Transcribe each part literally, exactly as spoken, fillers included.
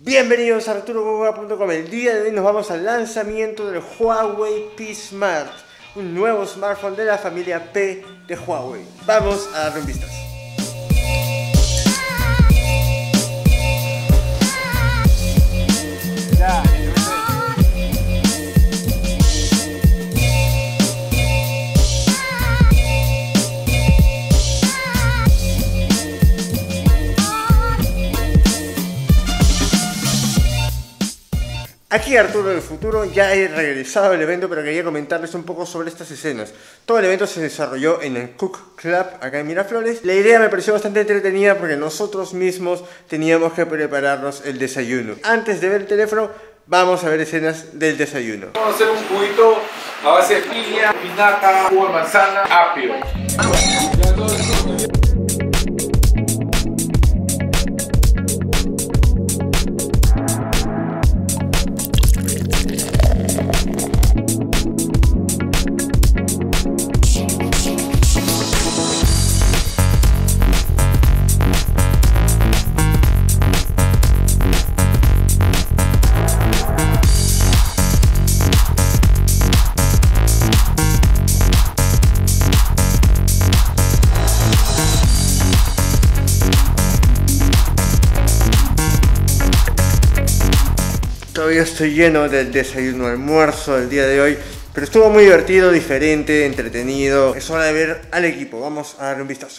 Bienvenidos a Arturo Goga punto com. El día de hoy nos vamos al lanzamiento del Huawei P Smart, un nuevo smartphone de la familia P de Huawei. Vamos a darle un vistazo. Ya. Aquí Arturo del futuro, ya he regresado al evento, pero quería comentarles un poco sobre estas escenas. Todo el evento se desarrolló en el Cook Club, acá en Miraflores. La idea me pareció bastante entretenida porque nosotros mismos teníamos que prepararnos el desayuno. Antes de ver el teléfono, vamos a ver escenas del desayuno. Vamos a hacer un juguito a base de piña, espinaca, jugo de manzana, apio. Todavía estoy lleno del desayuno almuerzo del día de hoy, pero estuvo muy divertido, diferente, entretenido. Es hora de ver al equipo, vamos a darle un vistazo.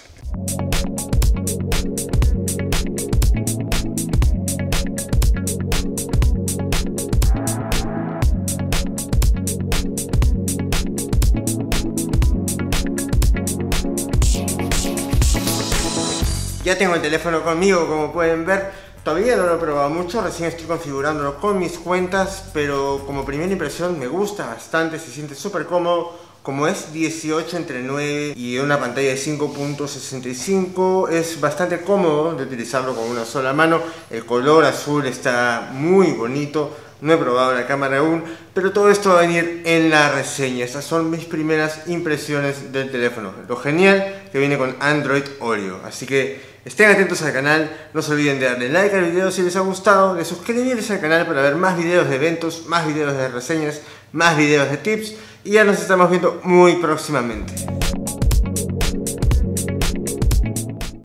Ya tengo el teléfono conmigo, como pueden ver. Todavía no lo he probado mucho, recién estoy configurándolo con mis cuentas, pero como primera impresión me gusta bastante, se siente súper cómodo. Como es dieciocho entre nueve y una pantalla de cinco punto sesenta y cinco, es bastante cómodo de utilizarlo con una sola mano. El color azul está muy bonito. No he probado la cámara aún, pero todo esto va a venir en la reseña. Estas son mis primeras impresiones del teléfono. Lo genial que viene con Android Oreo. Así que estén atentos al canal. No se olviden de darle like al video si les ha gustado, de suscribirse al canal para ver más videos de eventos, más videos de reseñas, más videos de tips. Y ya nos estamos viendo muy próximamente.